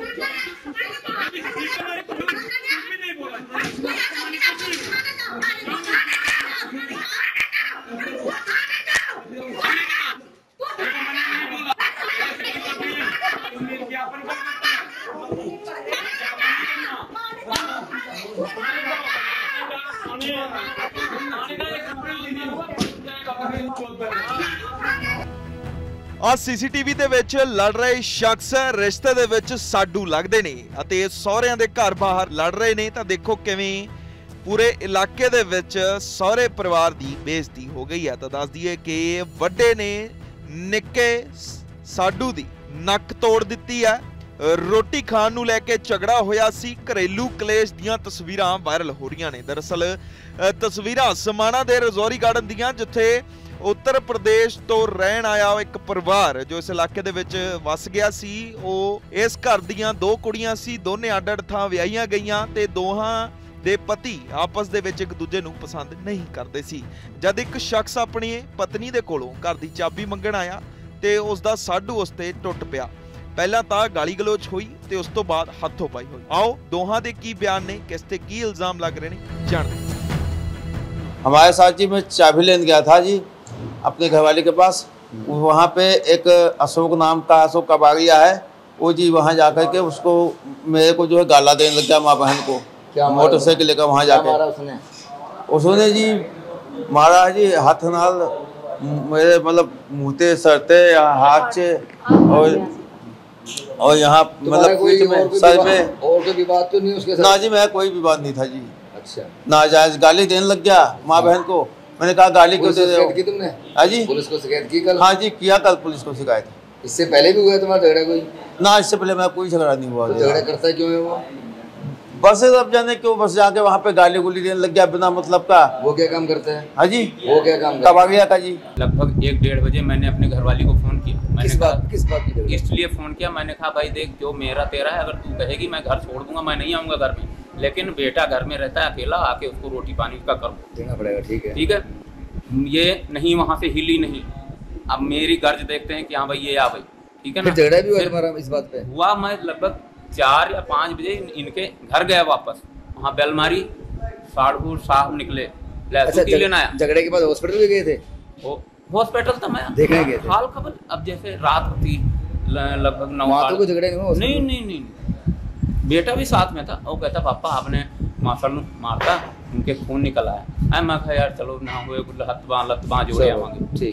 ਆ ਸੀਸੀਟੀਵੀ ਦੇ ਵਿੱਚ ਲੜ ਰਹੇ ਸ਼ਖਸ ਰਿਸ਼ਤੇ ਦੇ ਵਿੱਚ ਸਾਡੂ ਲੱਗਦੇ ਨੇ ਅਤੇ ਸਹੁਰਿਆਂ ਦੇ ਘਰ ਬਾਹਰ ਲੜ ਰਹੇ ਨੇ। ਤਾਂ ਦੇਖੋ ਕਿਵੇਂ ਪੂਰੇ ਇਲਾਕੇ ਦੇ ਵਿੱਚ ਸਹੁਰੇ ਪਰਿਵਾਰ ਦੀ ਬੇਇੱਜ਼ਤੀ ਹੋ ਗਈ ਹੈ। ਤਾਂ ਦੱਸ ਦਈਏ ਕਿ ਵੱਡੇ ਨੇ ਨਿੱਕੇ ਸਾਡੂ ਦੀ ਨੱਕ ਤੋੜ ਦਿੱਤੀ ਹੈ। ਰੋਟੀ ਖਾਣ ਨੂੰ ਲੈ ਕੇ ਝਗੜਾ ਹੋਇਆ ਸੀ। ਘਰੇਲੂ ਕਲੇਸ਼ ਦੀਆਂ ਤਸਵੀਰਾਂ ਵਾਇਰਲ ਹੋ ਰਹੀਆਂ ਨੇ। ਦਰਅਸਲ ਤਸਵੀਰਾਂ ਸਮਾਣਾ ਦੇ ਰਜੌਰੀ ਗਾਰਡਨ ਦੀਆਂ, ਜਿੱਥੇ उत्तर प्रदेश तो रहन आया एक परिवार जो इस इलाके दे विच वस गया सी। ਉਹ इस घर दियां दो कुड़ियां सी, दोने अड-अड थां विआहीਆਂ गईयां ते दोहां ਦੇ ਪਤੀ ਆਪਸ ਦੇ ਵਿੱਚ ਇੱਕ ਦੂਜੇ ਨੂੰ ਪਸੰਦ ਨਹੀਂ ਕਰਦੇ ਸੀ। ਜਦ ਇੱਕ ਸ਼ਖਸ ਆਪਣੀ ਪਤਨੀ ਦੇ ਕੋਲੋਂ ਘਰ ਦੀ ਚਾਬੀ ਮੰਗਣ ਆਇਆ ਤੇ ਉਸ ਦਾ ਸਾਡੂ ਉਸ ਤੇ ਟੁੱਟ ਪਿਆ। ਪਹਿਲਾਂ ਤਾਂ ਗਾਲੀ ਗਲੋਚ ਹੋਈ ਤੇ ਉਸ ਤੋਂ ਬਾਅਦ ਹੱਥੋਂ ਪਾਈ ਹੋਈ। ਆਓ ਦੋਹਾਂ ਦੇ ਕੀ ਬਿਆਨ ਨੇ, ਕਿਸ ਤੇ ਕੀ ਇਲਜ਼ਾਮ ਲੱਗ ਰਹੇ ਨੇ, ਜਾਣਦੇ ਹਾਂ। हमारे साथ जी मैं चाबी लेने गया था जी अपने घरवाली के पास। वहाँ पे एक अशोक नाम का अशोक कबाड़िया है, वो जी वहाँ जाकर के उसको मेरे को जो है गाला देने लग गया माँ बहन को। मोटरसाइकिल लेकर वहाँ जाकर उसने जी मारा जी हाथ नाल मेरे मतलब मुँहते सरते हाथ से और यहाँ मतलब सर में। और कोई विवाद तो नहीं उसके साथ? ना जी मैं कोई विवाद नहीं था जी। अच्छा। नाजायज गाली देने लग गया माँ बहन को। मैंने कहा गाली क्यों दे रहे हो? की तुमने? हाँ जी पुलिस को शिकायत की कल? हाँ जी किया, कल पुलिस को शिकायत। इससे पहले भी हुआ तुम्हारा झगड़ा कोई? ना इससे पहले मैं कोई झगड़ा नहीं हुआ। तो झगड़ा करता है क्यों है वो? बस अब जाने क्यों, बस जाके वहाँ पे गाली गुली देने लग गया बिना मतलब का। वो क्या काम करता है? हाँ जी वो क्या काम करता है? कबाड़िया का जी। लगभग 1-1:30 बजे मैंने अपने घरवाली को फ़ोन किया। मैंने किस बात की? इसलिए फ़ोन किया, मैंने कहा भाई देख जो मेरा तेरा है, अगर तू कहेगी मैं घर छोड़ दूंगा, मैं नहीं आऊँगा घर में, लेकिन बेटा घर में रहता है अकेला, आके उसको रोटी पानी का कर देना पड़ेगा। ठीक है, ठीक है। ये नहीं वहाँ से हिली नहीं। अब मेरी गर्ज देखते हैं कि हाँ भाई ये आ भाई, ठीक है ना। झगड़ा भी हुआ तुम्हारा इस बात पे? हुआ। मैं लगभग 4 या 5 बजे इनके घर गया वापस, वहाँ बेल मारी, साढ़ू साहब निकले। अच्छा, लेना आया। झगड़े के बाद हॉस्पिटल भी गए थे? हॉस्पिटल तो मैं देखने गए थे? हाल खबर अब जैसे रात होती लगभग 9। वहाँ तो कोई झगड़े नहीं हुआ? नहीं, बेटा भी साथ में था। वो कहता पापा आपने मासल मारता, उनके खून निकल आया। मैं कहा यार चलो ना हुए लत बाँ जोड़े आवांगे। ठीक।